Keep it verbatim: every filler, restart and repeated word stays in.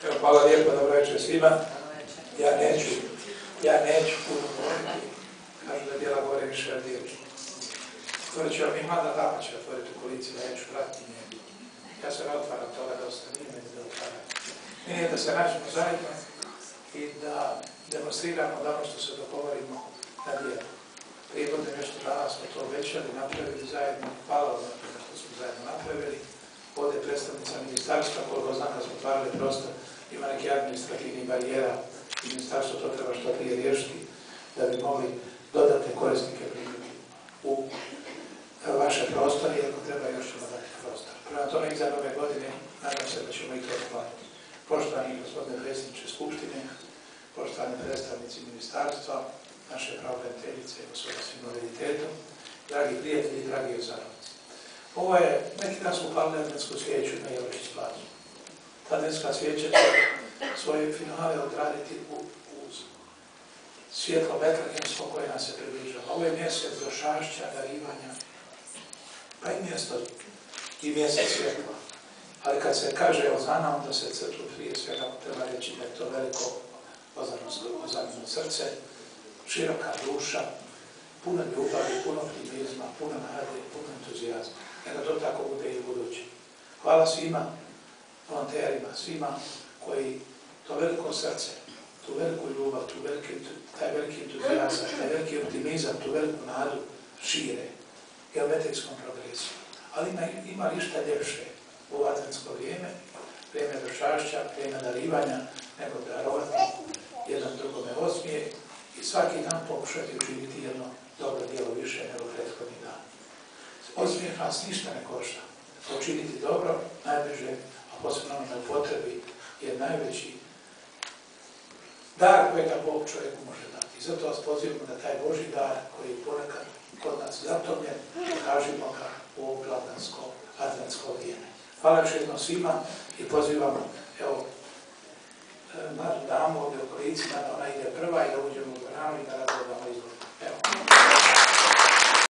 Evo, hvala lijepo, dobro večer svima. Ja neću, ja neću puno govoriti, kažu da djela govore više od riječi. Otvorit ću vam i mlada dama će otvoriti u kolicima, ja ću pratiti nje. Ja se ne otvaram toga dosta, nije meni da otvaram. Nije da se nađemo zajedno i da demonstriramo da ono što se dogovorimo na dijelu. Prije godine nešto dana smo to obećali, napravili zajedno, hvala vam na to što smo zajedno napravili. Ovdje je predstavnica ministarstva, koliko znam da smo otvarali prostor, ima neki administrativni barijera i ministarstvo to treba što prije riješiti da bi mogli dodatne korisnike primiti u vaše prostore, iako treba još ćemo dati prostor. Prema tome i za nove godine nadam se da ćemo i to otvoriti. Poštovani gospodine predsjedniče Skupštine, poštovani predstavnici ministarstva, naše pravobraniteljice i osoba s invaliditetom, dragi prijatelji, dragi uzarovci. Ovo je, neki dan smo upali adventsku svijeću na Jelačić placu. Ta adventska svijeća će svoje finale odraditi u, uz svjetlo betlehemsko koje nas se približava. Ovo je mjesec došašća, darivanja, pa i mjesto i mjesec svjetla. Ali kad se kaže Ozana, onda se crtu prije svega treba reći da je to veliko ozanjeno srce, široka duša, puno ljubavi, puno optimizma, puno nade, puno entuzijazma. Neka to tako bude i u budući. Hvala svima volonterima, svima koji to veliko srce, tu veliku ljubav, tu veliki, taj veliki entuzijazam, taj veliki optimizam, tu veliku nadu šire geometrijskom progresijom. Ali ima, ima ništa ljepše u ovo adventsko vrijeme, vrijeme došašća, vrijeme darivanja, nego darovati jedan drugome osmijeh i svaki dan pokušati učiniti jedno dobro djelo više nego prethodni dan. Osmijeh nas ništa ne košta. Učiniti dobro, najbliže, a posebno na potrebi, je najveći dar kojega Bog čovjeku može dati. I zato vas pozivamo da taj Božji dar koji je ponekad kod nas zatomljen, tražimo ga u ovo blagdansko, adventsko vrijeme. Hvala još jednom svima i pozivamo, evo, mladu damu ovdje u kolicima, da ona ide prva i da uđemo u dvoranu i da razgledamo izbor.